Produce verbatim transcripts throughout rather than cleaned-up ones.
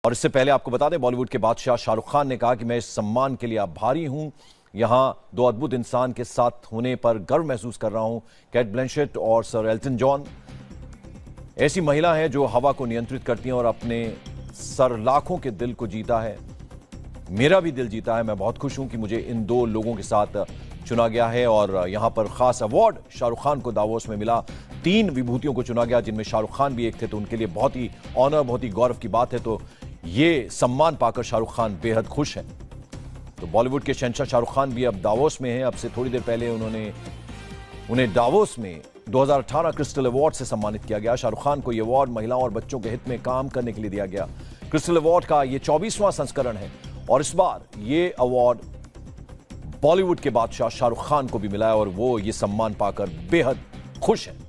और इससे पहले आपको बता दें, बॉलीवुड के बादशाह शाहरुख खान ने कहा कि मैं इस सम्मान के लिए आभारी हूं। यहां दो अद्भुत इंसान के साथ होने पर गर्व महसूस कर रहा हूं। केट ब्लैंचेट और सर एल्टन जॉन ऐसी महिला हैं जो हवा को नियंत्रित करती हैं और अपने सर लाखों के दिल को जीता है। मेरा भी दिल जीता है। मैं बहुत खुश हूं कि मुझे इन दो लोगों के साथ चुना गया है और यहां पर खास अवार्ड शाहरुख खान को दावोस में मिला। तीन विभूतियों को चुना गया जिनमें शाहरुख खान भी एक थे, तो उनके लिए बहुत ही ऑनर, बहुत ही गौरव की बात है। तो ये सम्मान पाकर शाहरुख खान बेहद खुश हैं। तो बॉलीवुड के शहंशाह शाहरुख खान भी अब दावोस में हैं। अब से थोड़ी देर पहले उन्होंने उन्हें दावोस में दो हज़ार अठारह क्रिस्टल अवार्ड से सम्मानित किया गया। शाहरुख खान को यह अवार्ड महिलाओं और बच्चों के हित में काम करने के लिए दिया गया। क्रिस्टल अवार्ड का यह चौबीसवां संस्करण है और इस बार यह अवार्ड बॉलीवुड के बादशाह शाहरुख खान को भी मिला है और वो ये सम्मान पाकर बेहद खुश हैं।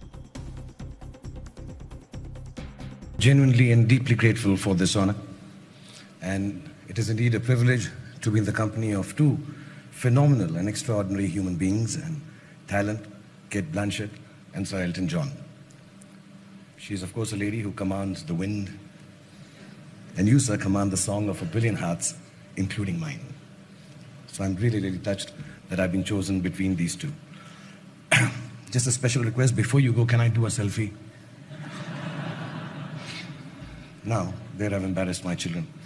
Genuinely and deeply grateful for this honor, and it is indeed a privilege to be in the company of two phenomenal and extraordinary human beings and talent, Kate Blanchett and Sir Elton John. She is, of course, a lady who commands the wind, and you, sir, command the song of a billion hearts, including mine. So I'm really, really touched that I've been chosen between these two. Just a special request, before you go, can I do a selfie? Now, there I've embarrassed my children.